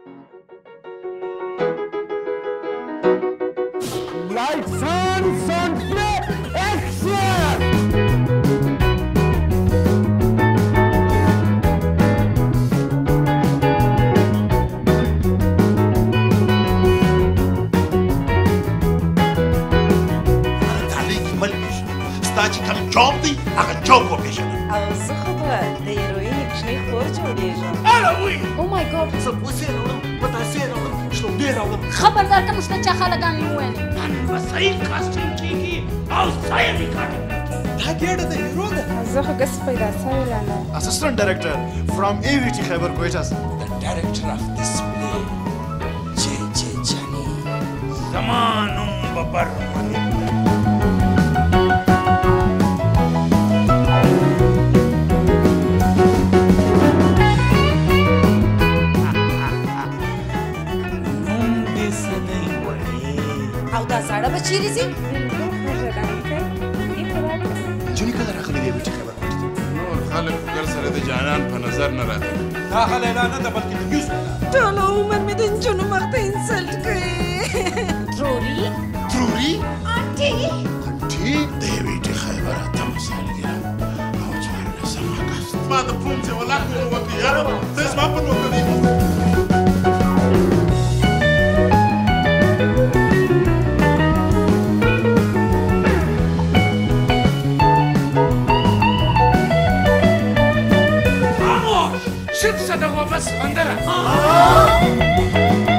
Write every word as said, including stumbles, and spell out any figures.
Lights on, sound play, action! كم جوب دي هغه جوب وپېژنه او زه خو به د هیروین کوچنۍ خور جوړېږم الوی او مای ګاډ زه پوسې راوړم پتاسې راوړم شلومبې راوړم خبردار که موږ ته چا خلګان وویل نن به صحیح کاسټینګ کېږي او صحیح ریکارډینګ دا ګېډه د هیرو ده زه خو ګس پیدا سوی لا نه Assistant Director from A V T Khyber Quetta. The director of this play J J Jani زمانم ببر او دا زړه به چیرې ځي جونی کله راغلی دی بیٹی خبر نور خلک ګر سره د جانان په نظر نه راځي دا غلی نه ده بلکې د نیوز ټول عمر مې د نجونو مخ ته انسلټ کوي تروري تروري آنټي انټي د بیټي خیبر اتم سالګرا او څوارلسم اګست ما د پومځه ولاکو وکړ یاره څه ما په نوکر دی شد صدقوا بس غندرة